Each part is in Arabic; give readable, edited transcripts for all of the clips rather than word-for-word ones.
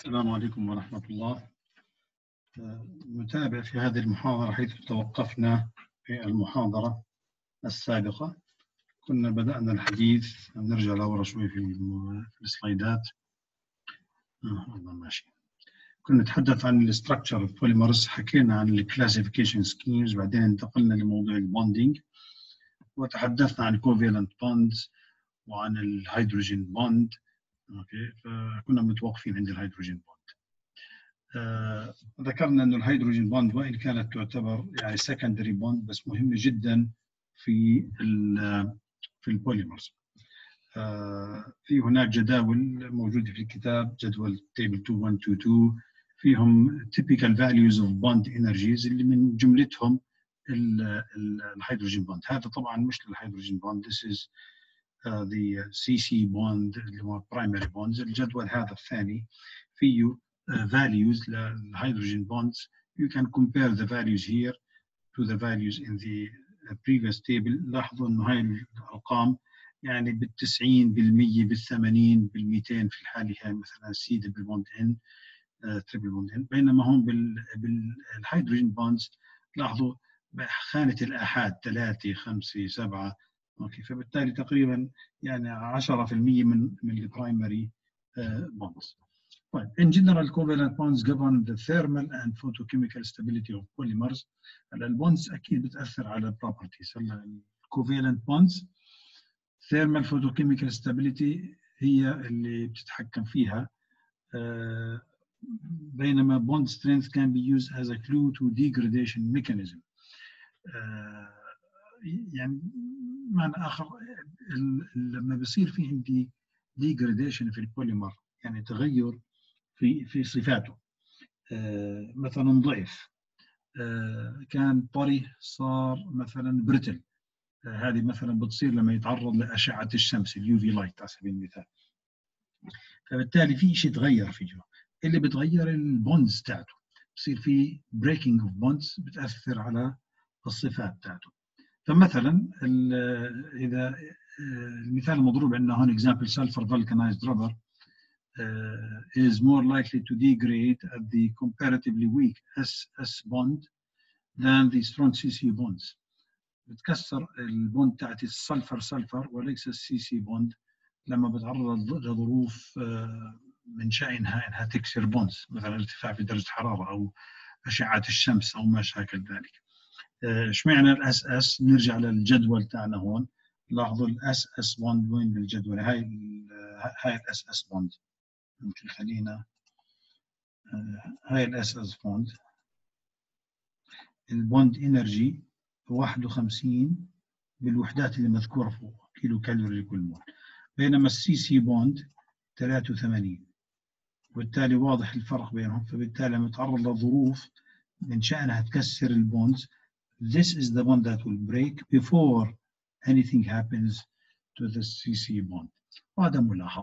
السلام عليكم ورحمة الله. نتابع في هذه المحاضرة حيث توقفنا في المحاضرة السابقة. كنا بدأنا الحديث، نرجع لورا شوي في السلايدات. ماشي. كنا نتحدث عن الاستراكشر اوف بوليمرز، حكينا عن الكلاسيفيكيشن سكيمز، بعدين انتقلنا لموضوع البوندينج وتحدثنا عن الكوفالنت بوندز وعن الهيدروجين بوند. اوكي، فكنا متوقفين عند الهيدروجين بوند. ذكرنا أن الهيدروجين بوند وإن كانت تعتبر يعني secondary بوند بس مهمة جدا في البوليمرز. في هناك جداول موجودة في الكتاب، جدول تيبل 2122 فيهم typical values of bond energies اللي من جملتهم الهيدروجين بوند. هذا طبعا مش الهيدروجين بوند، this is the CC bond اللي هو primary bonds. الجدول هذا الثاني فيه values للهيدروجين bonds. You can compare the values here to the values in the previous table. لاحظوا انه هاي الارقام يعني بال90 بال80 بال200 في الحالة هاي مثلا C double bond N triple bond N، بينما هم بالهيدروجين bonds لاحظوا خانة الآحاد 3 5 7. اوكي، فبالتالي تقريبا يعني 10% من البرايمري bonds. طيب، in general covalent bonds govern the thermal and photochemical stability of polymers. هلا البوندز اكيد بتاثر على البروبرتيز. هلا الكوفالنت bonds thermal photochemical stability هي اللي بتتحكم فيها، بينما bond strength can be used as a clue to degradation mechanism. يعني معنى آخر لما بصير في عندي degradation في البوليمر، يعني تغير في صفاته، مثلا ضعف، كان طري صار مثلا بريتل. هذه مثلا بتصير لما يتعرض لأشعة الشمس اليو في لايت على سبيل المثال. فبالتالي في شيء تغير فيه، اللي بتغير البوندز تاعته، بصير في breaking of bonds بتأثر على الصفات تاعته. فمثلا إذا المثال المضروب عندنا هون example sulfur vulcanized rubber is more likely to degrade at the comparatively weak SS bond than the strong CC bonds. بتكسر البوند تاعت السلفر سلفر وليس السي سي بوند لما بتعرض لظروف من شأنها انها تكسر بوندز، مثلا ارتفاع في درجة حرارة او أشعة الشمس او ما شاكل ذلك. اشمعنى الاس اس؟ نرجع للجدول تاعنا هون، لاحظوا الاس اس بوند وين بالجدول. هاي الاس اس بوند، ممكن خلينا هاي الاس اس بوند. البوند انرجي 51 بالوحدات اللي مذكوره فوق، كيلو كالوري لكل مول، بينما السي سي بوند 83، وبالتالي واضح الفرق بينهم. فبالتالي لما تتعرض لظروف من شأنها تكسر البوندز، this is the bond that will break before anything happens to the CC bond. وهذا ملاحظ.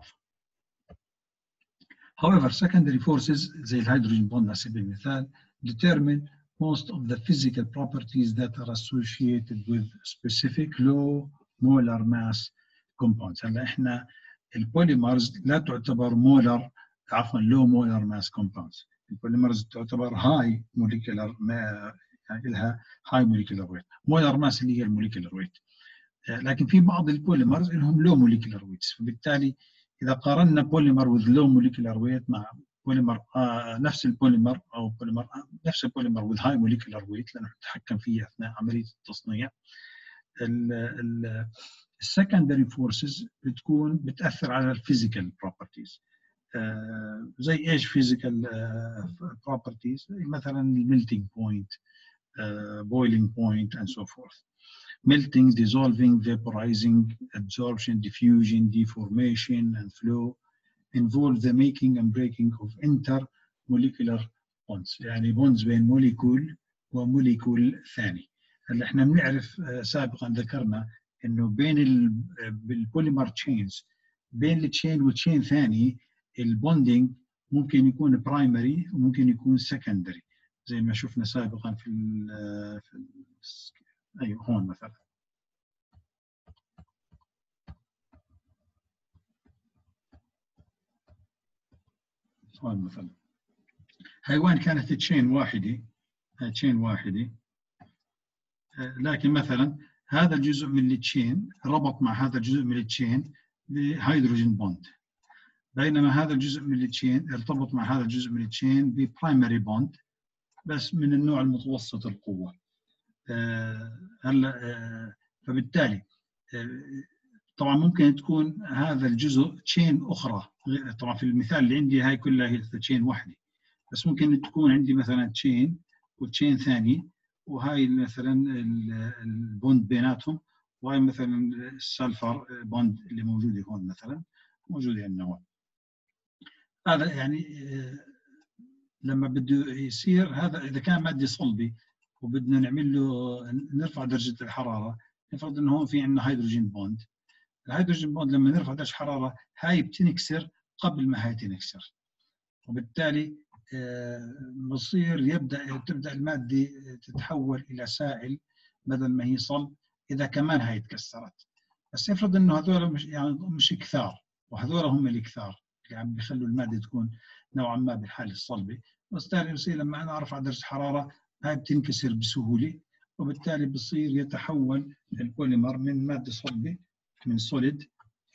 However, secondary forces زي الهيدروجين بوند على سبيل المثال determine most of the physical properties that are associated with specific low molar mass compounds. هلا احنا البوليمرز لا تعتبر مولر، عفوا low molar mass compounds. البوليمرز تعتبر high molecular، يعني لها high molecular weight. molar mass اللي هي الموليكولار weight. لكن في بعض البوليمرز لهم low molecular weights. فبالتالي إذا قارنا بوليمر with low molecular weight مع بوليمر نفس البوليمر أو بوليمر نفس البوليمر with high molecular weight لأنه نتحكم فيه أثناء عملية التصنيع، السكندري فورسز بتأثر على الفيزيكال بروبرتيز. زي ايش فيزيكال بروبرتيز؟ مثلا الميلتينج بوينت، boiling point and so forth. Melting, dissolving, vaporizing, absorption, diffusion, deformation and flow involve the making and breaking of intermolecular bonds. يعني bonds بين موليكول وموليكول ثاني. هلا احنا بنعرف سابقا ذكرنا انه بين البوليمر تشينز، بين التشين وتشين ثاني البوندينج ممكن يكون برايمري وممكن يكون سكندري، زي ما شفنا سابقا في ايوه هون مثلا. هذا مثلا حيوان كانت تشين واحدة، تشين واحدة، لكن مثلا هذا الجزء من التشين ربط مع هذا الجزء من التشين بهيدروجين بوند، بينما هذا الجزء من التشين ارتبط مع هذا الجزء من التشين ببرايمري بوند بس من النوع المتوسط القوة. هلا فبالتالي طبعا ممكن تكون هذا الجزء تشين أخرى، طبعا في المثال اللي عندي هاي كلها هي تشين واحدة، بس ممكن تكون عندي مثلا تشين وتشين ثاني، وهاي مثلا البوند بيناتهم، وهاي مثلا السلفر بوند اللي موجوده هون مثلا موجوده عندنا هون. هذا يعني لما بده يصير هذا اذا كان مادي صلبي وبدنا نعمل له نرفع درجه الحراره، نفرض انه هون في عندنا هيدروجين بوند، الهيدروجين بوند لما نرفع درجه الحراره هاي بتنكسر قبل ما هاي تنكسر، وبالتالي بصير تبدا الماده تتحول الى سائل بدل ما هي صلب اذا كمان هاي تكسرت. بس افرض انه هذول مش كثار، وهذول هم الكثار اللي عم بيخلوا الماده تكون نوعا ما بالحاله الصلبه، وبالتالي بصير لما انا ارفع درجه الحراره هاي بتنكسر بسهوله، وبالتالي بصير يتحول البوليمر من ماده صلبه من سوليد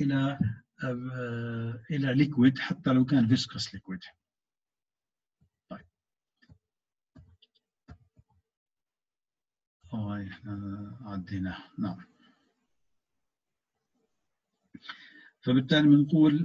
الى ليكويد حتى لو كان فيسكس ليكويد. احنا عديناه. نعم. فبالتالي بنقول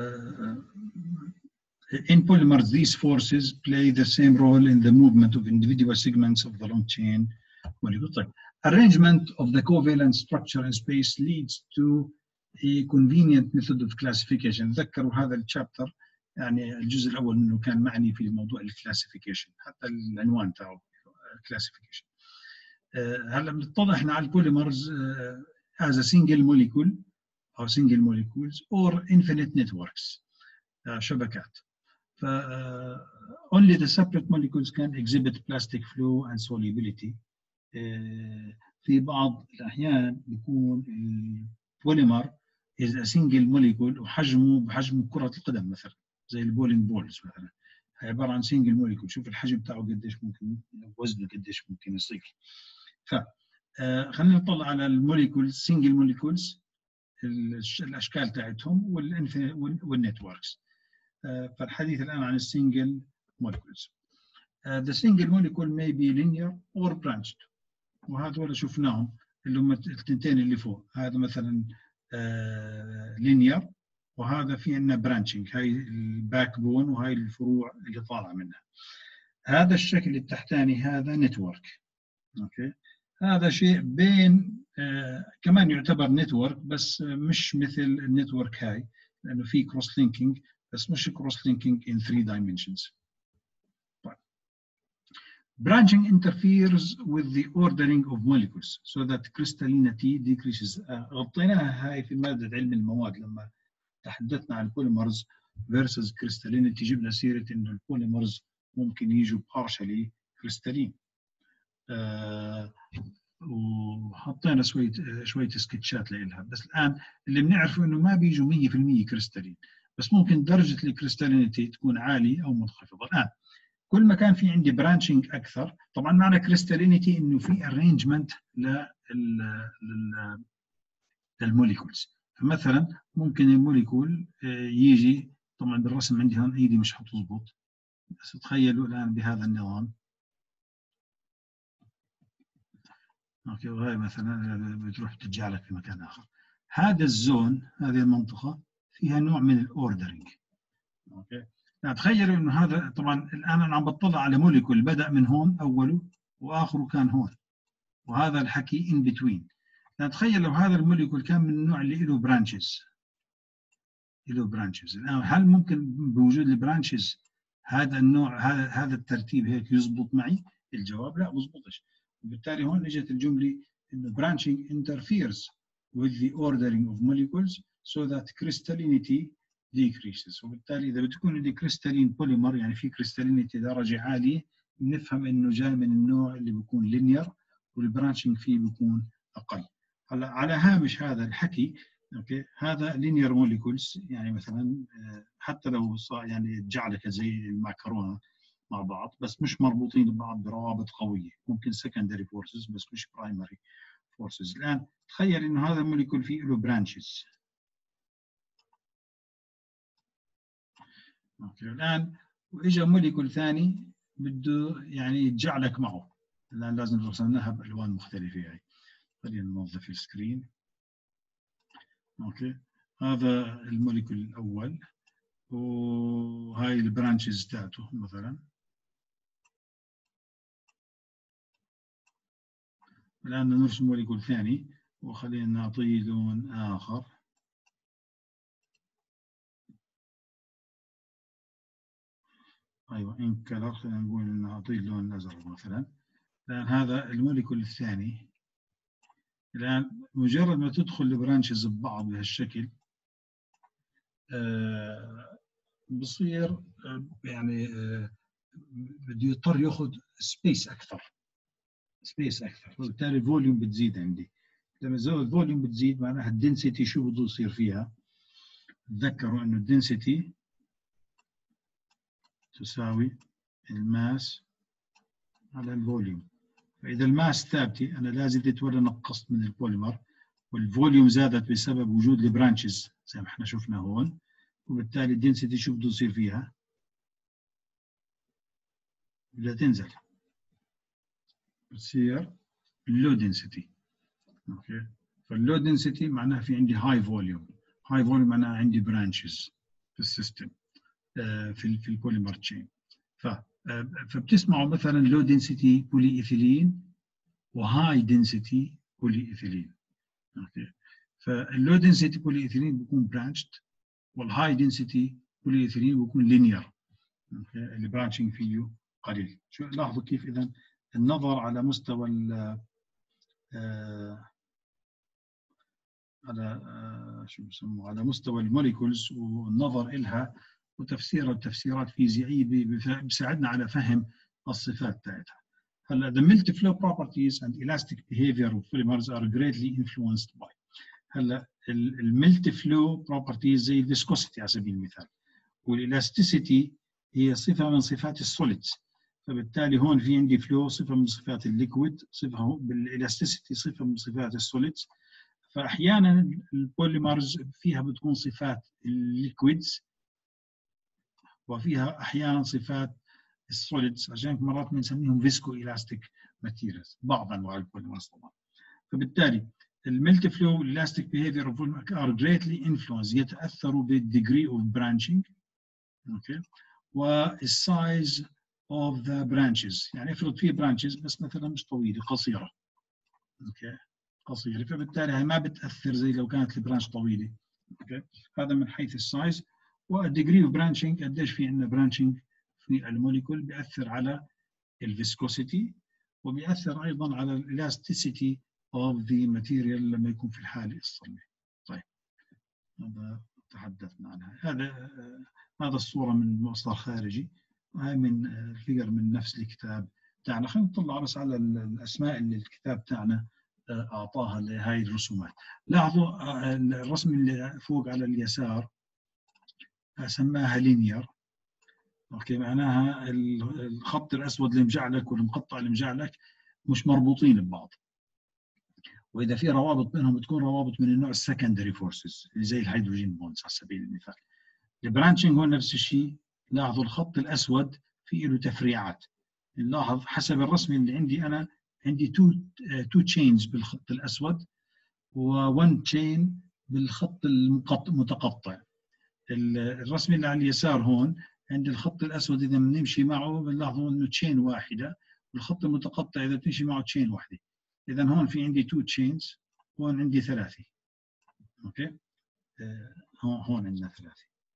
in polymers these forces play the same role in the movement of individual segments of the long chain molecule. طيب. Arrangement of the covalent structure in space leads to a convenient method of classification. تذكروا هذا الشابتر يعني الجزء الأول منه كان معني في موضوع الكلاسيفيكيشن، حتى العنوان تاعه classification. هلا بنتضح على البوليمرز as a single molecule or single molecules or infinite networks شبكات. ف only the separate molecules can exhibit plastic flow and solubility. في بعض الأحيان بيكون البوليمر is a single molecule وحجمه بحجم كرة القدم مثلا زي البولينج بولز مثلا، عبارة عن single molecule. شوف الحجم بتاعه قديش ممكن، وزنه قديش ممكن يصير. خلينا نطلع على الموليكولز سنجل موليكولز الاشكال تاعتهم والنتوركس. فالحديث الان عن السنجل موليكولز. The single molecule may be linear or branched، وهذول شفناهم اللي هم التنتين اللي فوق، هذا مثلا linear وهذا في عندنا برانشنج، هاي الباك بون وهاي الفروع اللي طالعه منها. هذا الشكل التحتاني هذا نتورك. اوكي، هذا شيء بين كمان يعتبر نتورك بس مش مثل النتورك هاي، لانه في كروس لينكينج بس مش كروس لينكينج in 3 dimensions. طيب. Branching interferes with the ordering of molecules so that crystallinity decreases. غطيناها هاي في مادة علم المواد لما تحدثنا عن البوليمرز versus crystallinity، جبنا سيرة انه البوليمرز ممكن يجوا partially crystalline. وحطينا شويه سكتشات لها، بس الان اللي بنعرفه انه ما بيجوا 100% كريستالين، بس ممكن درجه الكريستالينيتي تكون عاليه او منخفضه. الان كل ما كان في عندي برانشنج اكثر، طبعا معنى كريستالينيتي انه في ارينجمنت للموليكولز. فمثلا ممكن الموليكول يجي، طبعا بالرسم عندي هون ايدي مش حتظبط، بس تخيلوا الان بهذا النظام. اوكي، وهي مثلا بتروح تتجعلك في مكان اخر. هذا الزون، هذه المنطقه فيها نوع من الاوردرنج. اوكي، تخيلوا انه هذا طبعا الان انا عم بطلع على موليكول بدا من هون اوله واخره كان هون، وهذا الحكي ان بتوين. تخيل لو هذا الموليكول كان من النوع اللي له برانشز، الان هل ممكن بوجود البرانشز هذا النوع هذا الترتيب هيك يزبط معي؟ الجواب لا، بزبطش. وبالتالي هون اجت الجمله انه branching interferes with the ordering of molecules so that crystallinity decreases. وبالتالي اذا بتكون عندي كريستالين بوليمر يعني في كريستالينيتي درجه عاليه، بنفهم انه جاي من النوع اللي بيكون لينير والبرانشنج فيه بيكون اقل. هلا على هامش هذا الحكي اوكي هذا لينير موليكولز، يعني مثلا حتى لو يعني جعلك زي المعكرونه مع بعض بس مش مربوطين ببعض بروابط قويه، ممكن secondary forces بس مش primary forces. الان تخيل انه هذا الموليكول فيه له برانشز. اوكي الان واجا موليكول ثاني بده يعني يتجعلك معه، الان لازم رسمناها بالوان مختلفه يعني. خلينا ننظف السكرين. اوكي هذا الموليكول الاول وهاي البرانشز تاعته مثلا. الان نرسم موليكول ثاني وخلينا نعطيه لون اخر. ايوه ان كلر، خلينا نقول نعطيه اللون الازرق مثلا. الان هذا الموليكول الثاني، الان مجرد ما تدخل البرانشز ببعض بهالشكل بصير يعني بده يضطر ياخذ سبيس اكثر، وبالتالي الفوليوم بتزيد عندي. لما زود الفوليوم بتزيد معناها الدنسيتي شو بده يصير فيها؟ تذكروا انه الدنسيتي تساوي الماس على الفوليوم. فاذا الماس ثابته انا لا زدت ولا نقصت من البوليمر، والفوليوم زادت بسبب وجود البرانشز زي ما احنا شفنا هون، وبالتالي الدنسيتي شو بده يصير فيها؟ بدها تنزل، بتصير اللو دنسيتي. اوكي فاللو دنسيتي معناها في عندي هاي فوليوم، هاي فوليوم معناها عندي برانشز في السيستم في البوليمر تشين. فبتسمعوا مثلا لو دنسيتي بولي ايثيلين وهاي دنسيتي بولي ايثيلين. اوكي فاللو دنسيتي بولي ايثيلين بيكون برانشد، والهاي دنسيتي بولي ايثيلين بيكون لينير. اوكي اللي برانشنج فيه قليل. شو لاحظوا كيف اذا النظر على مستوى على شو بسموه على مستوى الموليكولز والنظر إلها وتفسيرها بتفسيرات فيزيائية بيساعدنا على فهم الصفات تاعتها. هلا the multi-flow properties and elastic behavior of polymers are greatly influenced by. هلا الملتي فلو بروبرتيز زي الفيسكوسيتي على سبيل المثال، والالاستيسيتي هي صفة من صفات السوليدز. فبالتالي هون في عندي فلو صفة من صفات الليكويد، صفة بالالاستيسيتي صفة من صفات السوليدز. فاحيانا البوليمرز فيها بتكون صفات الليكويدز وفيها احيانا صفات السوليدز، عشان مرات بنسميهم فيسكو الاستيك ماتيريالز بعض انواع البوليمرز طبعا. فبالتالي الملتي فلو الاستيك بيهيفير اوف ار جريتلي انفلونس، يتاثروا بالديجري اوف برانشنج. اوكي والسايز اوف ذا برانشز، يعني افرض في برانشز بس مثلا مش طويله قصيره. اوكي قصيره، فبالتالي هي ما بتاثر زي لو كانت البرانش طويله. اوكي هذا من حيث السايز. والديجري اوف برانشنج، قديش في عندنا برانشنج في الموليكول، بياثر على الفيسكوسيتي وبياثر ايضا على الالاستيسيتي اوف ذا ماتيريال لما يكون في الحاله الصلبه. طيب هذا تحدثنا عنها. هذا الصوره من مصدر خارجي، وهي من الفيجر من نفس الكتاب تاعنا. خلينا نطلع بس على الاسماء اللي الكتاب تاعنا اعطاها لهي الرسومات. لاحظوا الرسم اللي فوق على اليسار سماها لينير. اوكي معناها الخط الاسود اللي مجعلك والمقطع اللي مجعلك مش مربوطين ببعض، واذا في روابط بينهم بتكون روابط من النوع السكندري فورسز اللي زي الهيدروجين بونز على سبيل المثال. البرانشنج هو نفس الشيء. لاحظوا الخط الاسود فيه له تفريعات. نلاحظ حسب الرسم اللي عندي انا عندي تو تشينز بالخط الاسود و1 تشين بالخط المتقطع. الرسم اللي على اليسار هون عند الخط الاسود اذا بنمشي معه بنلاحظوا انه تشين واحده، والخط المتقطع اذا بتمشي معه تشين واحده. اذا هون في عندي 2 تشينز، هون عندي 3. اوكي هون عندنا 3.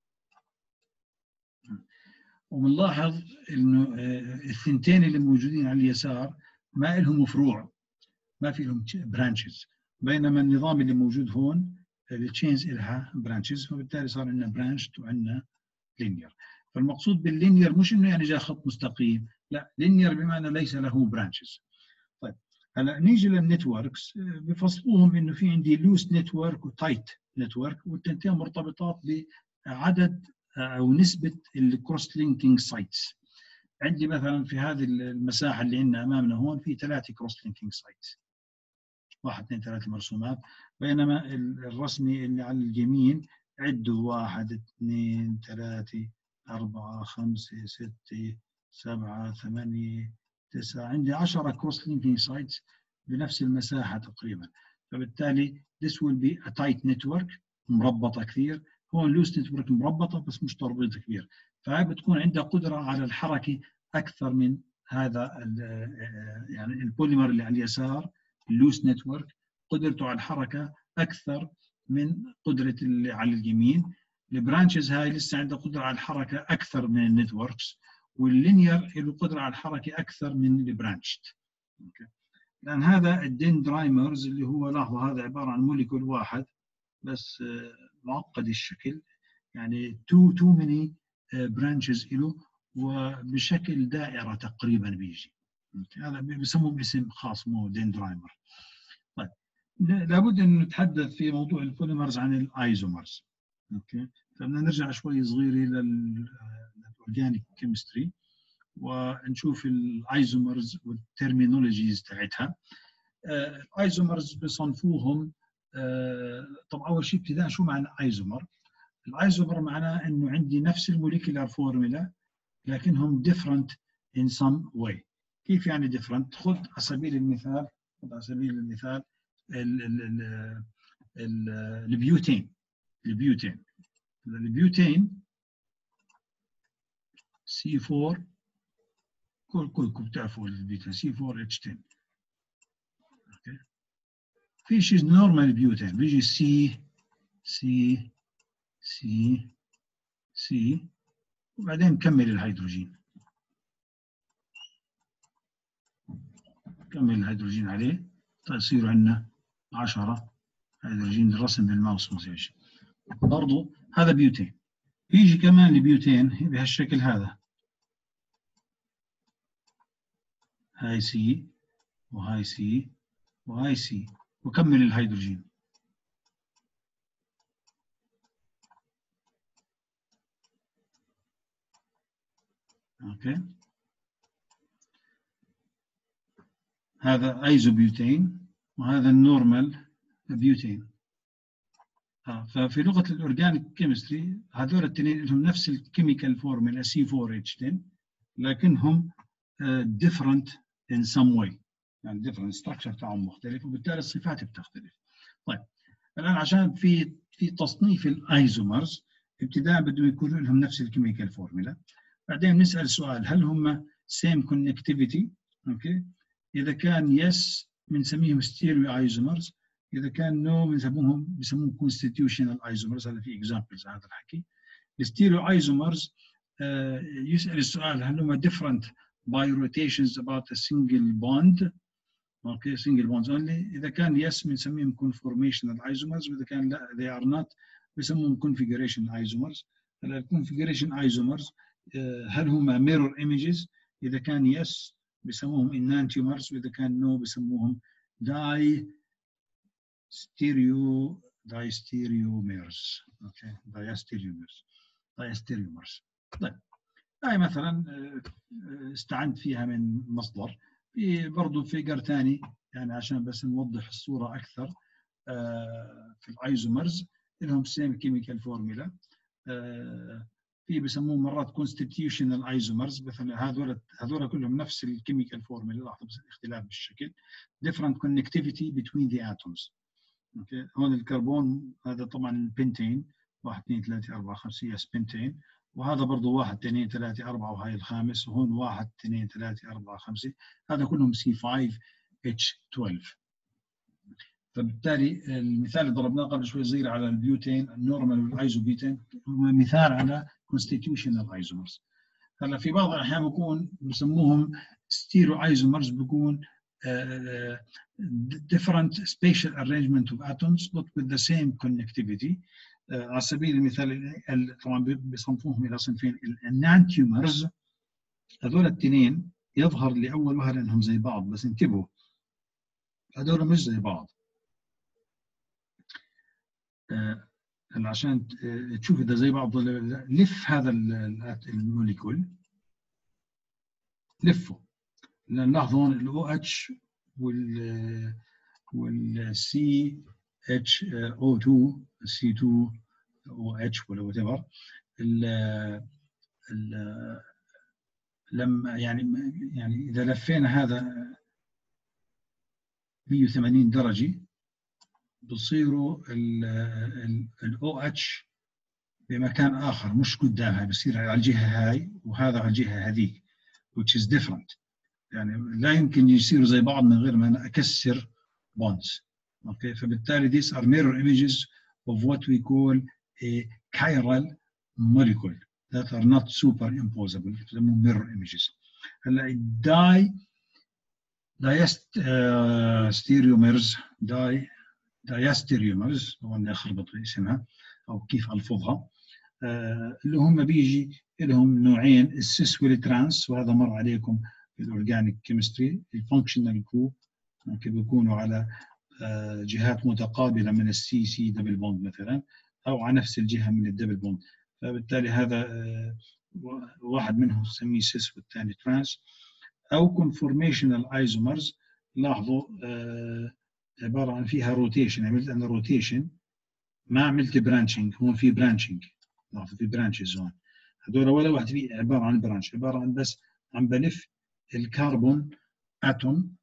وبنلاحظ انه الثنتين اللي موجودين على اليسار ما لهم فروع، ما في لهم برانشز، بينما النظام اللي موجود هون التشينز لها برانشز، فبالتالي صار عندنا برانشد وعندنا لينير. فالمقصود باللينير مش انه يعني جاء خط مستقيم، لا لينير بمعنى ليس له برانشز. طيب هلا نيجي للنتوركس، بفصلوهم انه في عندي لوس نتورك وتايت نتورك، والتنتين مرتبطات بعدد او نسبه الكروس لينكينج سايتس. عندي مثلا في هذه المساحه اللي عندنا امامنا هون في 3 كروس لينكينج سايتس، 1 2 3 مرسومات، بينما الرسمي اللي على اليمين عدوا 1 2 3 4 5 6 7 8 9، عندي 10 كروس لينكينج سايتس بنفس المساحه تقريبا. فبالتالي this will be a tight network، مربطه كثير. هون لوس نتورك مربطه بس مش تربيط كبير، فهي بتكون عندها قدره على الحركه اكثر من هذا يعني البوليمر اللي على اليسار اللوس نتورك قدرته على الحركه اكثر من قدره اللي على اليمين. البرانشز هاي لسه عندها قدره على الحركه اكثر من النتوركس، واللينير له قدره على الحركه اكثر من البرانشت. لان هذا الدندرايمرز اللي هو لاحظوا هذا عباره عن موليكول واحد بس معقد الشكل، يعني تو many برانشز له وبشكل دائره تقريبا بيجي. هذا بسموه باسم خاص مو دندرايمر. طيب لابد ان نتحدث في موضوع البوليمرز عن الايزومرز. اوكي، فبدنا نرجع شوي صغيره للاورجانيك كيمستري ونشوف الايزومرز والترمينولوجيز تاعتها. الايزومرز بصنفوهم. طبعا اول شيء ابتداء شو معنى ايزومر؟ الايزومر معناه انه عندي نفس الموليكولار فورمولا لكنهم different in some way. كيف يعني different؟ خذ على سبيل المثال البيوتين. البيوتين C4، كلكم بتعرفوا البيوتين C4H10. اوكي، في شيء نورمال بيوتين بيجي C وبعدين نكمل الهيدروجين، عليه تصير عندنا 10 هيدروجين. الرسم بالماوس مزعج. برضو هذا بيوتين. بيجي كمان البيوتين بهالشكل هذا، هاي سي وهاي سي وهاي سي، وكمل الهيدروجين. اوكي، هذا ايزوبيوتين وهذا النورمال بيوتين. ففي لغه الاورجانيك كيمستري هذول الاثنين لهم نفس الكيميكال فورمولا C4H10 لكنهم different in some way، يعني different structure تاعهم مختلف وبالتالي الصفات بتختلف. طيب الان عشان في تصنيف الايزومرز ابتداء بدهم يكونوا لهم نفس الكيميكال فورمولا، بعدين نسال سؤال هل هم same connectivity؟ اوكي، اذا كان يس بنسميهم ستيريو ايزومرز، اذا كان نو بسموهم constitutional ايزومرز. هذا في examples هذا الحكي. الستيريو ايزومرز يسال السؤال هل هم different by rotations about a single bond؟ اوكي، single bonds only. اذا كان يس بنسميهم conformational isomers، واذا كان لا they are not بسموهم configuration isomers. الconfiguration isomers هل هم mirror images؟ اذا كان يس بسموهم enantiomers، واذا كان نو بسموهم diastereomers. اوكي، diastereomers. طيب هاي مثلا استعنت فيها من مصدر. في برضه فيجر ثاني يعني عشان بس نوضح الصوره اكثر. في الايزومرز لهم سيم كيميكال فورمولا. في بسموه مرات constitutional ايزومرز، مثلا هذول كلهم نفس الكيميكال فورمولا، لاحظوا بس الاختلاف بالشكل. different connectivity between the atoms. اوكي، هون الكربون هذا طبعا البنتين 1 2 3 4 5 يس بنتين، وهذا برضه 1 2 3 4 وهي الخامس، وهون 1 2 3 4 5، هذا كلهم C5H12. فبالتالي المثال اللي ضربناه قبل شوي صغير على البيوتين النورمال والايزوبيوتين هو مثال على constitutional ايزومرز. هلا في بعض الاحيان بكون بسموهم ستيريو ايزومرز، بكون different spatial arrangement of atoms but with the same connectivity. على سبيل المثال طبعا بيصنفوهم الى صنفين. الانانتيومرز هذول الاثنين يظهر لاول وهله انهم زي بعض، بس انتبهوا هذول مش زي بعض. عشان تشوف اذا زي بعض ولا لا، لف هذا الموليكول، لفه. نلاحظ هون الاو اتش والسي اتش او 2 سي 2 او اتش ولا وات ايفر، لما يعني اذا لفينا هذا 180 درجه بصيروا الاو اتش بمكان اخر مش قدامها، بصير على الجهه هاي وهذا على الجهه هذيك which is different. يعني لا يمكن يصيروا زي بعض من غير ما أنا أكسر bonds. Okay. فبالتالي these are mirror images of what we call a chiral molecule that are not superimposable. يسموهم mirror images. هلا diastereomers هو اللي أخربط اسمها أو كيف ألفظها، اللي هم بيجي لهم نوعين، السيس والترانس، وهذا مر عليكم في الاورجانيك كيمستري. الفانكشنال جروب ممكن بيكونوا على جهات متقابله من السي سي دبل بوند مثلا، او على نفس الجهه من الدبل بوند، فبالتالي هذا واحد منهم نسميه سيس والثاني ترانس. او كونفورميشنال ايزومرز، لاحظوا عباره عن فيها روتيشن، عملت انا روتيشن ما عملت برانشنج، هون في برانشنج، لاحظوا في برانشز هون، هذول ولا واحد فيه عباره عن برانش، عباره عن بس عم بلف الكربون اتوم.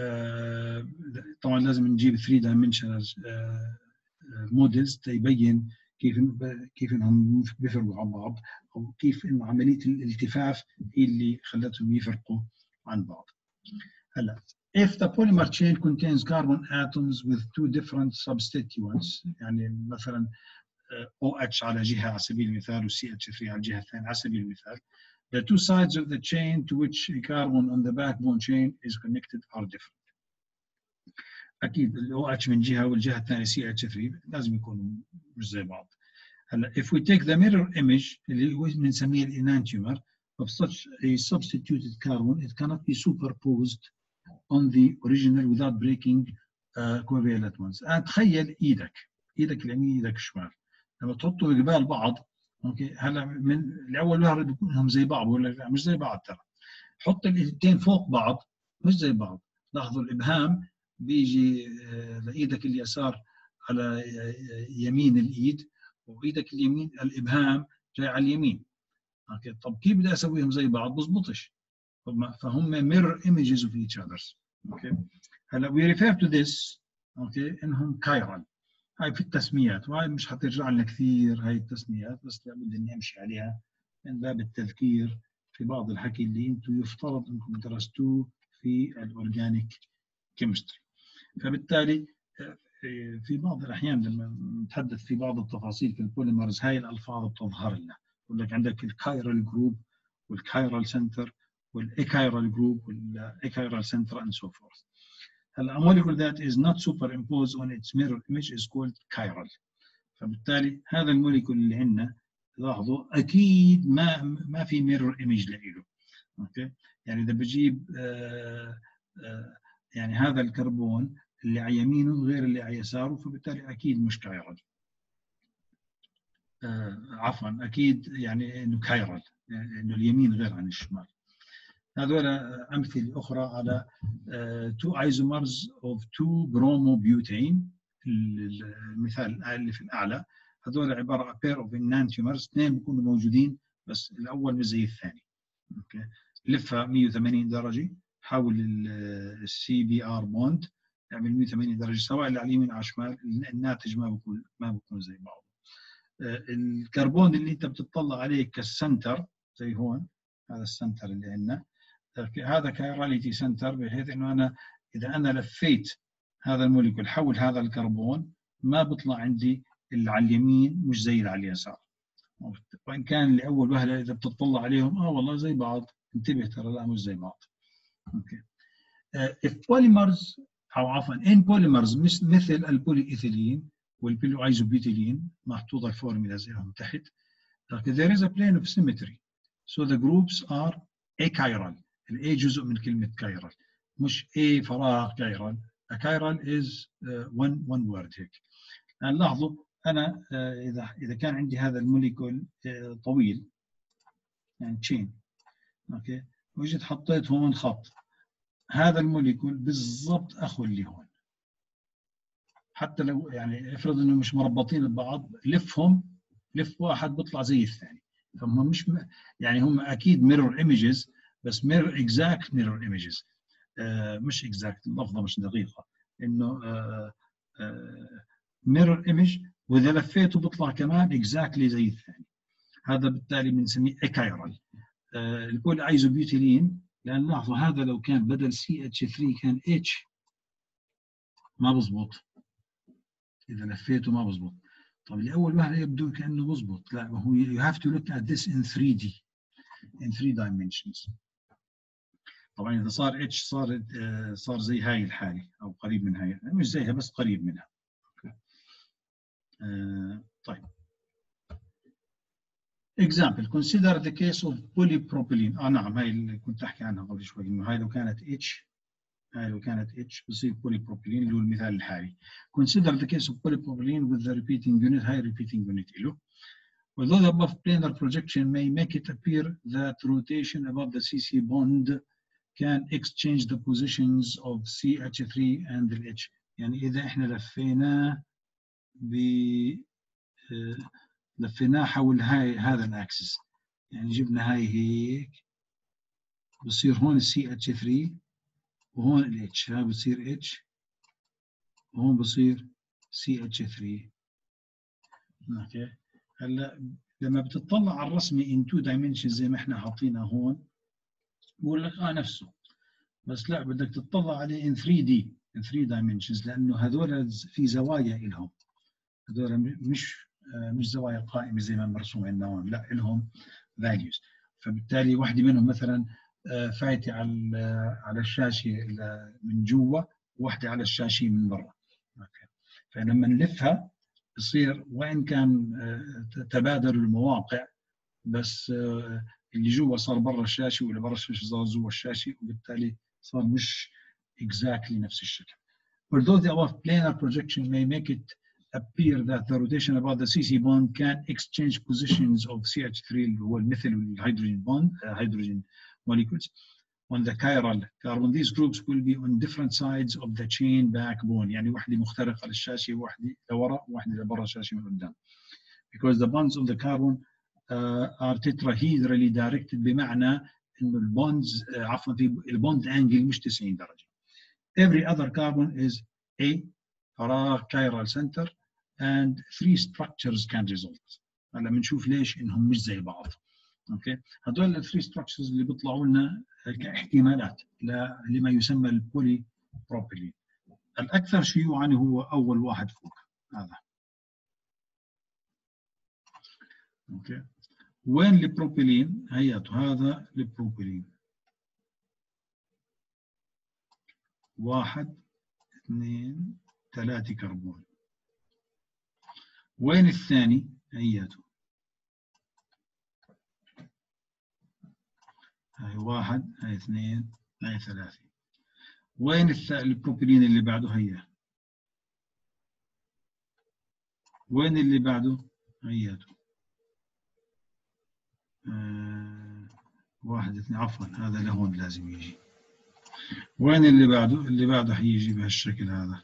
طبعا لازم نجيب 3 dimensional موديلز تبين كيف انهم بيفرقوا عن بعض، او كيف انه عمليه الالتفاف هي اللي خلتهم يفرقوا عن بعض. هلا if the polymer chain contains carbon atoms with two different substituents، يعني مثلا OH على جهة على سبيل المثال و CH3 على الجهة الثانية على سبيل المثال، the two sides of the chain to which a carbon on the backbone chain is connected are different. أكيد ال OH من جهة والجهة الثانية CH3 لازم يكونوا مش زي بعض. هلا if we take the mirror image اللي هو بنسميه الانانتيومر of such a substituted carbon, it cannot be superposed on the original without breaking covalent bonds. تخيل ايدك اليمين ايدك الشمال لما تحطوا قبال بعض، اوكي، هلا من الاول ظهر بيكون هم زي بعض ولا لا؟ مش زي بعض ترى. حط الايدين فوق بعض مش زي بعض. لاحظوا الابهام بيجي لايدك اليسار على يمين الايد، وايدك اليمين الابهام جاي على اليمين. اوكي، طب كيف بدي اسويهم زي بعض؟ بزبطش. فهم mirror images of each others. اوكي، هلا we refer to this اوكي انهم chiral. هاي في التسميات، وهاي مش حترجع لنا كثير هاي التسميات، بس لابد اني امشي عليها من باب التذكير في بعض الحكي اللي انتم يفترض انكم درستوه في الاورجانيك كيمستري. فبالتالي في بعض الاحيان لما نتحدث في بعض التفاصيل في البوليمرز هاي الالفاظ بتظهر لنا، يقول لك عندك الكايرال جروب والكايرال سنتر والايكايرال جروب والايكايرال سنتر and so forth. A molecule that is not superimposed on its mirror image is called chiral. فبالتالي هذا الموليكول اللي عندنا لاحظوا اكيد ما في mirror image له. اوكي، يعني اذا بجيب يعني هذا الكربون اللي على يمينه غير اللي على يساره، فبالتالي اكيد مش chiral. عفوا اكيد يعني انه chiral، يعني انه اليمين غير عن الشمال. هذول أمثلة أخرى على two isomers of 2 bromobutane. المثال اللي في الأعلى هذول عبارة عن pair of enantiomers، اثنين بيكونوا موجودين بس الأول مش زي الثاني. أوكي، لفها 180 درجة، حول السي بي ار بوند، يعمل 180 درجة سواء اللي على اليمين أو على الشمال، الناتج ما بيكون زي بعض. الكربون اللي أنت بتطلع عليه كالسنتر زي هون، هذا السنتر اللي عندنا، هذا كايراليتي سنتر، بحيث انه اذا انا لفيت هذا الموليكول حول هذا الكربون ما بيطلع عندي اللي على اليمين مش زي اللي على اليسار، وان كان لاول وهله اذا بتطلع عليهم والله زي بعض، انتبه ترى لا مش زي بعض. اوكي، if polymers او عفوا in polymers مثل البولي ايثيلين والبولي ايزوبيوتيلين، محطوطه الفورمولاز لهم تحت. there is a plane of symmetry so the groups are achiral. الA جزء من كلمة كايرال، مش A فراغ كايرال، chiral is one word هيك. الآن لاحظوا أنا إذا كان عندي هذا الموليكول طويل يعني chain أوكي، وجيت حطيت هون خط، هذا الموليكول بالضبط أخو اللي هون، حتى لو يعني افرض إنه مش مربطين ببعض، لف واحد بيطلع زي الثاني، فهم مش يعني هم أكيد mirror images، بس exact mirror images، مش exact، اللفظة مش دقيقة، إنه mirror image، وإذا لفيته بيطلع كمان exactly زي الثاني. هذا بالتالي بنسميه اكايرال. البول ايزوبيوتيلين، لأن لاحظوا هذا لو كان بدل CH3 كان H ما بزبط، إذا لفيته ما بزبط. طب لأول مرة يبدو كأنه بزبط، لا، هو you have to look at this in 3D in 3 dimensions. طبعا إذا صار H صار زي هاي الحالة أو قريب من هاي، مش زيها بس قريب منها. طيب. Example, consider the case of polypropylene. نعم، هاي اللي كنت أحكي عنها قبل شوي، إنه هاي لو كانت H بصير polypropylene اللي هو المثال الحالي. Consider the case of polypropylene with the repeating unit, high repeating unit له. Although the above planar projection may make it appear that rotation above the CC bond can exchange the positions of CH3 and the H. يعني إذا إحنا لفيناه حول هذا الاكسس، يعني جبنا هاي هيك، بصير هون CH3 وهون الاتش، هاي بصير اتش وهون بصير CH3. اوكي، هلا لما بتطلع على الرسمه in 2 dimensions زي ما احنا حاطينها هون، بقول لك نفسه، بس لا، بدك تطلع عليه in 3D in 3 dimensions، لانه هذول في زوايا لهم، هذول مش زوايا قائمة زي ما مرسوم عندنا هون، لا، لهم values. فبالتالي واحدة منهم مثلا فايتة على الشاشة من جوا، وواحدة على الشاشة من برا. فلما نلفها بصير وين كان تبادلوا المواقع، بس اللي جوا صار برا الشاشة، واللي برا الشاشة صار جوا الشاشة، وبالتالي صار مش exactly نفس الشكل. Although the above planar projection may make it appear that the rotation about the CC bond can exchange positions of CH3 اللي هو الميثيل والهيدروجين bond, hydrogen molecules on the chiral carbon. These groups will be on different sides of the chain backbone. يعني واحدة مخترقة للشاشة، وواحدة لورا، وواحدة لبرا الشاشة من قدام. Because the bonds of the carbon are tetrahedrally directed، بمعنى إنه البوندز عفوا البوند angle مش 90 درجة. Every other carbon is a فراغ chiral center and 3 structures can result. هلا بنشوف ليش انهم مش زي بعض. اوكي، هذول ال 3 structures اللي بيطلعوا لنا كاحتمالات لما يسمى البولي بروبيلين. الاكثر شيوعا هو اول واحد فوق هذا. اوكي، وين البروبيلين؟ هياته هذا البروبيلين، 1 2 3 كربون. وين الثاني؟ هياته هاي 1 هاي 2 هاي 3. وين البروبيلين اللي بعده؟ هيا. وين اللي بعده؟ هياته 1 2 عفوا، هذا لهون لازم يجي. وين اللي بعده؟ اللي بعده حيجي بهالشكل هذا.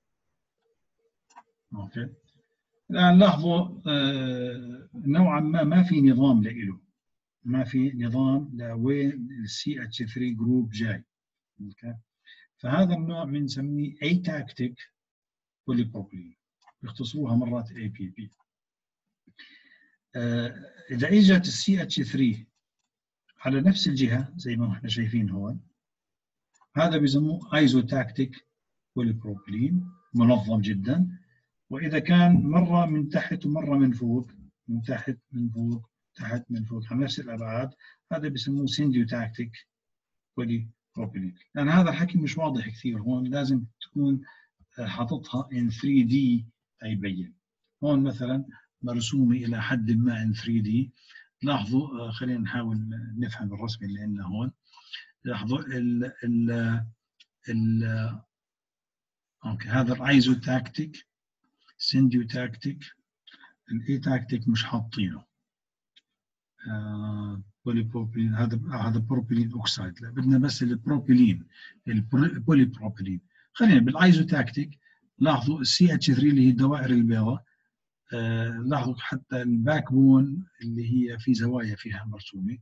اوكي، الآن لاحظوا نوعا ما في نظام له، ما في نظام لوين CH3 جروب جاي. اوكي، فهذا النوع بنسميه أتاكتيك بوليبروبيلين، بيختصروها مرات APP. إذا إجت CH3 على نفس الجهة زي ما احنا شايفين هون، هذا بيسموه ايزوتاكتيك بوليبروبيلين، منظم جدا. وإذا كان مرة من تحت ومرة من فوق، من تحت من فوق، تحت من فوق على نفس الأبعاد، هذا بيسموه سينديوتاكتيك بوليبروبيلين. لأن هذا الحكي مش واضح كثير هون، لازم تكون حاططها in 3D يبين. هون مثلا مرسومة إلى حد ما in 3D. لاحظوا، خلينا نحاول نفهم الرسم اللي عندنا هون. لاحظوا اوكي هذا الايزوتاكتيك، سنديوتاكتيك، الايتاكتيك مش حاطينه. بولي بروبيلين، هذا بروبيلين اوكسايد، لا بدنا بس البروبيلين، البولي بروبيلين. خلينا بالايزوتاكتيك. لاحظوا السي اتش 3 اللي هي الدوائر البيضاء، لاحظوا حتى الباك بون اللي هي في زوايا فيها مرسومه.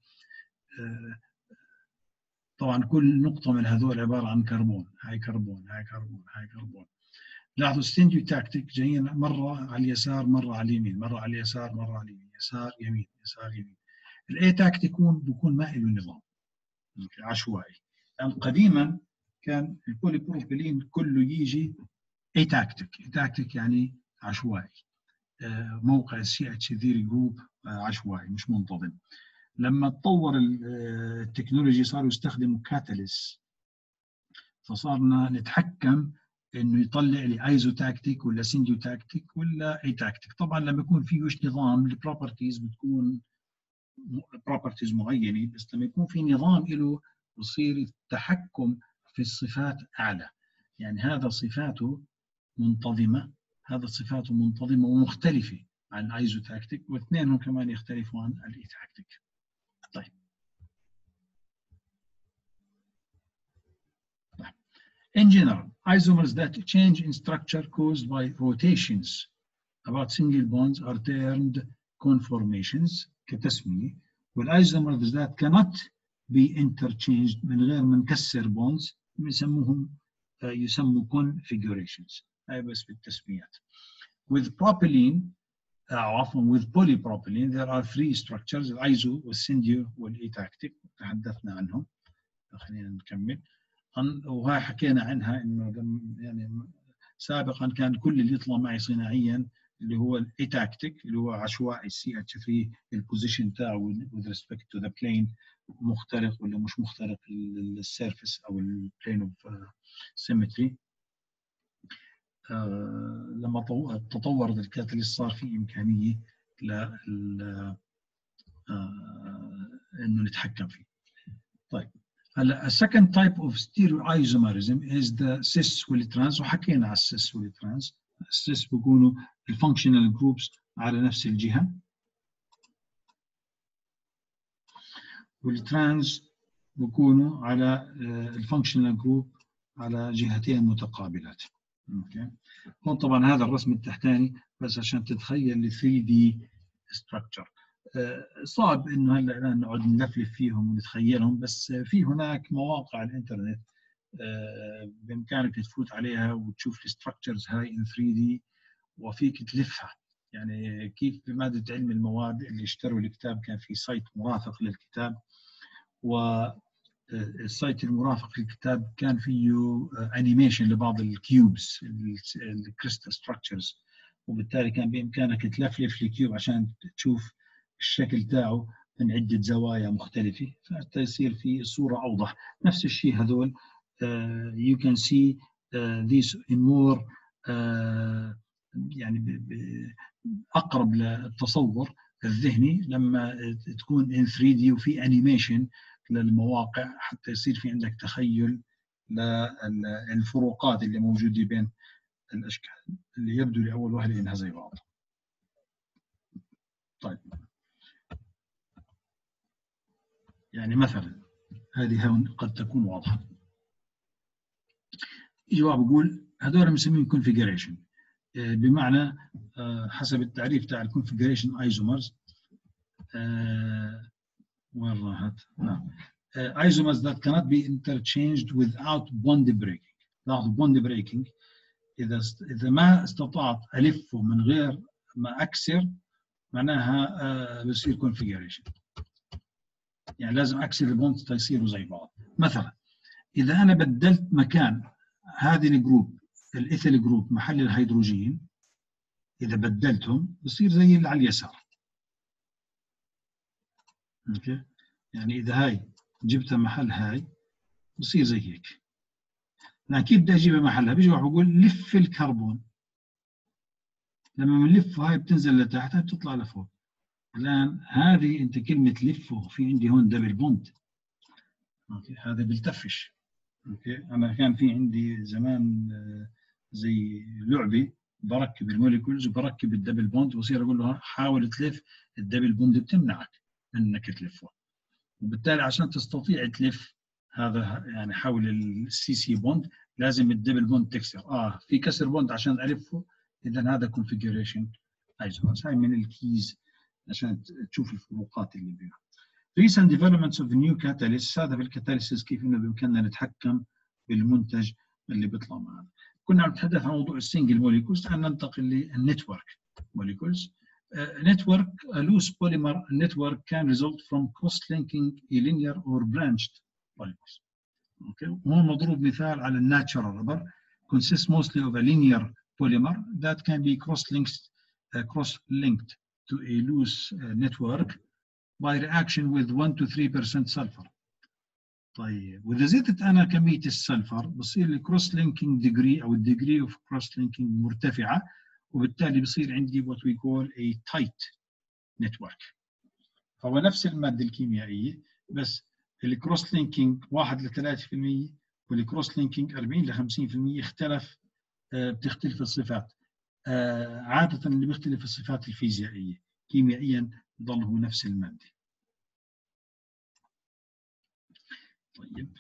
طبعا كل نقطه من هذول عباره عن كربون، هاي كربون، هاي كربون، هاي كربون. لاحظوا السنديوتاكتيك جايين مره على اليسار، مره على اليمين، مره على اليسار، مره على اليمين، يسار يمين، يسار يمين. الايتاكتيك بيكون ما له نظام، عشوائي. يعني قديما كان البولي بروبيلين كله يجي ايتاكتيك، ايتاكتيك يعني عشوائي. موقع السي اتش 3 جروب عشوائي مش منتظم. لما تطور التكنولوجي صاروا يستخدموا كاتاليست، فصارنا نتحكم انه يطلع لي ايزوتاكتيك ولا سنديوتاكتيك ولا ايتاكتيك. طبعا لما يكون فيهش نظام، البروبرتيز بتكون بروبرتيز معينه، بس لما يكون في نظام له بصير التحكم في الصفات اعلى. يعني هذا صفاته منتظمه، هذا صفاته منتظمه ومختلفه عن الايزوتاكتيك، واثنينهم كمان يختلفوا عن الايتاكتيك. طيب. In general, isomers that change in structure caused by rotations about single bonds are termed conformations كتسمية. والايزومرز that cannot be interchanged من غير ما نكسر bonds يسموا configurations. هاي بس بالتسميات. With propylene عفوا with polypropylene there are three structures: الايزو والسنديو والايتاكتيك، تحدثنا عنهم. خلينا نكمل. وهاي حكينا عنها انه يعني سابقا كان كل اللي يطلع معي صناعيا اللي هو الايتاكتيك اللي هو عشوائي، السي اتش 3 البوزيشن تاعه with respect to the plane مخترق ولا مش مخترق السيرفيس او البلين اوف سيمتري. لما تطورت الكاتاليست صار في امكانيه انه نتحكم فيه. طيب هلا a second type of stereoisomerism is the cis والترانس، وحكينا على السيس والترانس. السيس بيكونوا الفانكشنال جروبس على نفس الجهه، والترانس بيكونوا على الفانكشنال جروب على جهتين متقابلات. اوكي. هون طبعا هذا الرسم التحتاني بس عشان تتخيل ال 3 دي ستراكشر. صعب انه هلا الان نقعد نلفلف فيهم ونتخيلهم، بس في هناك مواقع الانترنت بامكانك تفوت عليها وتشوف الستراكشرز هاي ان 3 دي وفيك تلفها. يعني كيف بماده علم المواد اللي اشتروا الكتاب كان في سايت مرافق للكتاب، والسايت المرافق للكتاب كان فيه انيميشن لبعض الكيوبس الكريستال ستراكشرز، وبالتالي كان بامكانك تلفلف الكيوب عشان تشوف الشكل تاعه من عده زوايا مختلفه حتى يصير في صوره اوضح. نفس الشيء هذول you can see these in more يعني اقرب للتصور الذهني لما تكون in 3 دي وفي انيميشن للمواقع حتى يصير في عندك تخيل للفروقات اللي موجوده بين الاشكال اللي يبدو لاول وهله انها زي بعض. طيب يعني مثلا هذه هون قد تكون واضحه. جواب بقول هذول بنسميهم كونفيجريشن، بمعنى حسب التعريف تاع الكونفيجريشن ايزومرز. وين راحت؟ نعم. Isomers that cannot be interchanged without bond breaking. لاحظوا bond breaking إذا ما استطعت ألفه من غير ما أكسر معناها بصير configuration. يعني لازم أكسر البوند تيصيروا زي بعض. مثلا إذا أنا بدلت مكان هذه الجروب الإيثيل جروب محل الهيدروجين، إذا بدلتهم بصير زي اللي على اليسار. أوكي. يعني إذا هاي جبتها محل هاي بصير زي هيك. لكن كيف بدي اجيبها محلها؟ بيجي واحد بقول لف الكربون، لما بنلف هاي بتنزل لتحت هاي بتطلع لفوق. الان هذه انت كلمه لفه في عندي هون دبل بوند. اوكي هذا بيلتفش. اوكي انا كان في عندي زمان زي لعبه، بركب الموليكولز وبركب الدبل بوند وبصير اقول له حاول تلف، الدبل بوند بتمنعك انك تلفه، وبالتالي عشان تستطيع تلف هذا يعني حول السي سي بوند لازم الدبل بوند تكسر. في كسر بوند عشان الفه، اذا هذا كونفيجريشن ايزومرز. هاي من الكيز عشان تشوف الفروقات اللي بينها. Recent developments of new catalysts، هذا في الكاتاليسيس كيف انه بامكاننا نتحكم بالمنتج اللي بيطلع معنا. كنا عم نتحدث عن موضوع السنجل موليكولز، تعال ننتقل للنتورك موليكولز. Network, a loose polymer network can result from cross-linking a linear or branched polymers. Okay. وهون مضروب مثال على الناتشرال رابر consists mostly of a linear polymer that can be cross-linked to a loose network by reaction with 1 to 3% sulfur. طيب واذا زدت انا كميه السلفر بصير الكروس لينكينج ديجري او الديجري اوف كروس لينكينج مرتفعه، وبالتالي بصير عندي what we call a tight network. فهو نفس الماده الكيميائيه بس الكروس لينكينج 1 ل 3% والكروس لينكينج 40 ل 50% اختلف، بتختلف الصفات. عاده اللي بيختلف الصفات الفيزيائيه، كيميائيا بضل هو نفس الماده. طيب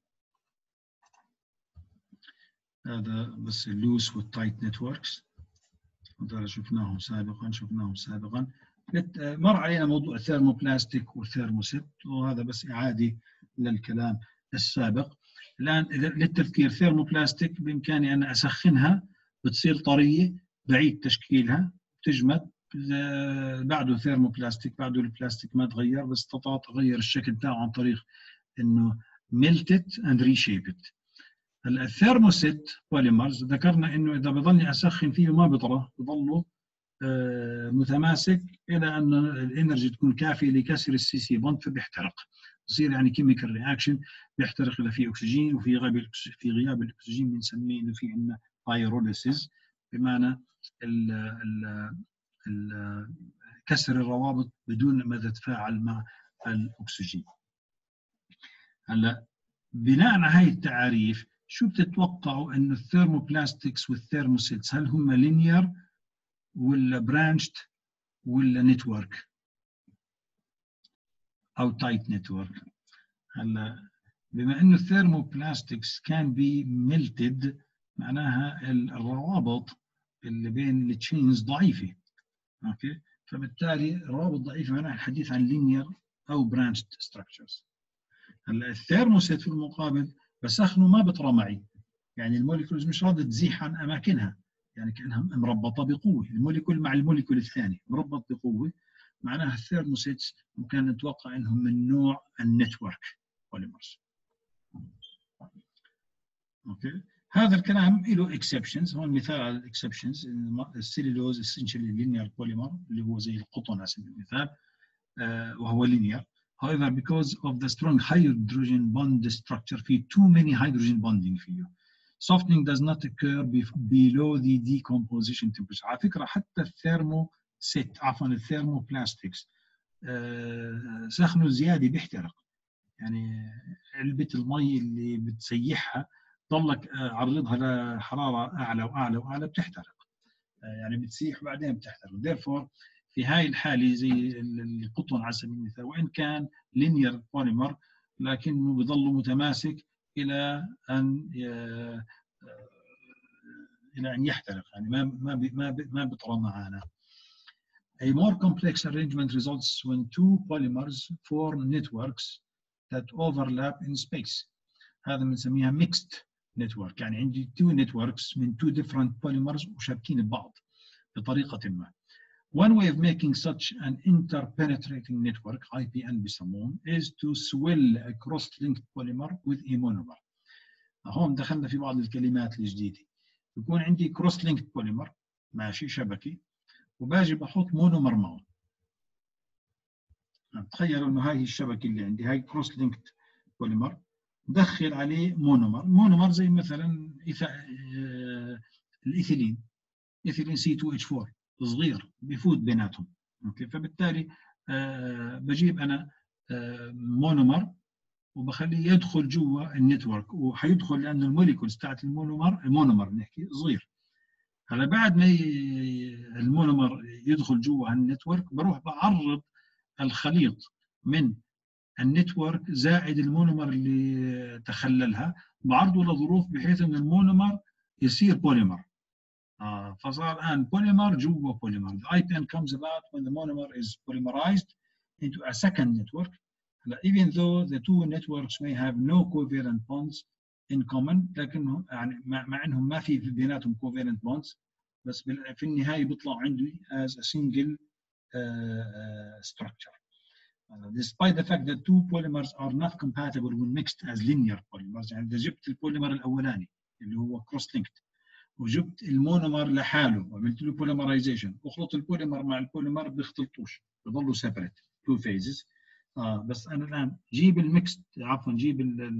هذا بس اللوس والتايت نتوركس، هذول شفناهم سابقا. مر علينا موضوع الثيرموبلاستيك والثيرموست، وهذا بس إعادة للكلام السابق. الآن للتذكير، ثيرموبلاستيك بإمكاني أن أسخنها بتصير طرية، بعيد تشكيلها، بتجمد، بعده ثيرموبلاستيك، بعده البلاستيك ما تغير بس استطعت أغير الشكل تاعه عن طريق إنه melted and reshaped. الثيرموست بوليمرز ذكرنا انه اذا بضلني اسخن فيه ما بيطرى، بضله متماسك الى ان الانرجي تكون كافيه لكسر السي سي بوند فبيحترق، بصير يعني كيميكال رياكشن، بيحترق اذا في اكسجين، وفي غياب الاكسجين بنسميه انه في عندنا بايروليسيس، بمعنى كسر الروابط بدون ما تتفاعل مع الاكسجين. هلا بناء على هاي التعاريف شو بتتوقعوا انه الثيرموبلاستكس والثيرموسيتس هل هم لينير ولا برانشد ولا نتورك او تايت نتورك؟ هلا بما انه الثيرموبلاستكس كان بي ميلتد معناها الروابط اللي بين التشينز ضعيفه، اوكي، فبالتالي الروابط ضعيفه معناها الحديث عن لينير او برانشد ستراكشرز. هلا الثيرموسيت في المقابل بسخنه ما بطرى معي، يعني الموليكولز مش راضيه تزيح عن اماكنها، يعني كانها مربطه بقوه، الموليكول مع الموليكول الثاني مربط بقوه، معناها الثيرموسيتس ممكن نتوقع انهم من نوع النتورك بوليمرز. اوكي، هذا الكلام له اكسبشنز، هون مثال على الاكسبشنز. السيلولوز اسينشالي لينير بوليمر اللي هو زي القطن على سبيل المثال، وهو لينير. However, because of the strong hydrogen bond structure, في too many hydrogen bonding فيه. Softening does not occur below the decomposition temperature. على فكرة حتى الثيرموبلاستكس سخنه زيادة بيحترق، يعني علبة المي اللي بتسيحها ضلك عرضها لحرارة أعلى وأعلى وأعلى بتحترق، يعني بتسيح وبعدين بتحترق. Therefore في هاي الحالة زي القطن على سبيل المثال وإن كان لينير بوليمر لكنه بظل متماسك إلى أن يحترق، يعني ما بيطرى معنا. A more complex arrangement results when two polymers form networks that overlap in space. هذا بنسميها mixed network، يعني عندي two networks من two different polymers وشابكين ببعض بطريقة ما. One way of making such an interpenetrating network, IPN بيسمون, is to swell a cross-linked polymer with a monomer. هون دخلنا في بعض الكلمات الجديدة. يكون عندي cross-linked polymer ماشي شبكي، وباجي بحط مونومر معه. تخيلوا انه هاي الشبكة اللي عندي، هاي cross-linked polymer، دخل عليه مونومر زي مثلا الإيثيلين، إيثيلين C2H4 صغير بيفوت بيناتهم، اوكي، فبالتالي بجيب انا مونومر وبخليه يدخل جوا النتورك، وحيدخل لانه الموليكولز بتاعت المونومر نحكي صغير. هلا بعد ما المونومر يدخل جوا هالنتورك، بروح بعرض الخليط من النتورك زائد المونومر اللي تخللها، بعرضه لظروف بحيث ان المونومر يصير بوليمر. فصار الان بوليمر جوا بوليمر. The IPN comes about when the monomer is polymerized into a second network. Even though the two networks may have no covalent bonds in common، لكنهم يعني مع انهم ما في بيناتهم covalent bonds، بس في النهايه بيطلع عندي as a single structure. Despite the fact that two polymers are not compatible when mixed as linear polymers. يعني إذا جبت البوليمر الأولاني اللي هو cross linked وجبت المونومر لحاله وعملت له polymerization، اخلط البوليمر مع البوليمر بيختلطوش، بيضلوا separate two phases. بس أنا الآن جيب الميكست، عفوا جيب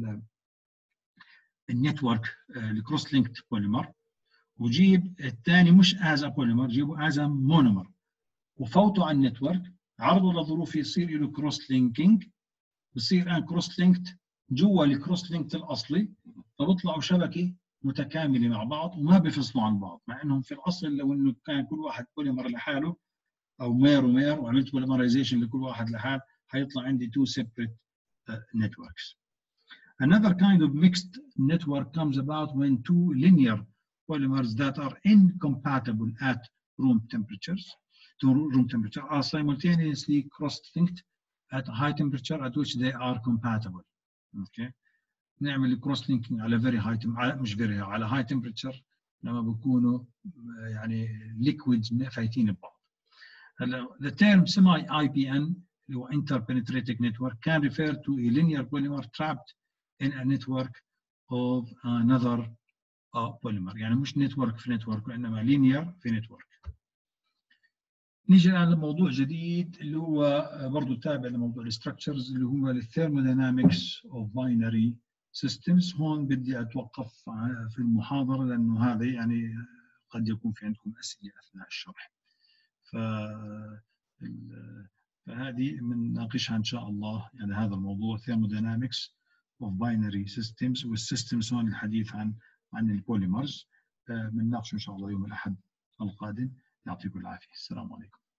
النتورك الكروس لينكد بوليمر، وجيب الثاني مش as a polymer، جيبه as a monomer وفوته على النتورك، عرضه لظروف يصير له كروس لينكينج، بصير الان كروس لينكد جوا الكروس لينكد الاصلي، فبيطلعوا شبكه متكامله مع بعض وما بيفصلوا عن بعض، مع انهم في الاصل لو انه كان كل واحد بوليمر لحاله او مير ومير وعملت بوليمرايزيشن لكل واحد لحال، حيطلع عندي two separate networks. Another kind of mixed network comes about when two linear polymers that are incompatible at room temperature are simultaneously cross-linked at a high temperature at which they are compatible. Okay. نعمل cross linking على very high مش very high، على high temperature لما بيكونوا يعني liquids فايتين ببعض. The term semi-IPN اللي هو interpenetrating network can refer to a linear polymer trapped in a network of another polymer. يعني مش network في network وإنما linear في network. نيجي الآن لموضوع جديد اللي هو برضه تابع لموضوع الستراكشرز اللي هو الثيرمودينامكس اوف باينري سيستمز. هون بدي أتوقف في المحاضرة لأنه هذا يعني قد يكون في عندكم أسئلة أثناء الشرح. فهذه بنناقشها إن شاء الله، يعني هذا الموضوع ثيرمودينامكس اوف باينري سيستمز، والسيستمز هون الحديث عن البوليمرز، بنناقشه إن شاء الله يوم الأحد القادم. يعطيكم العافية. السلام عليكم.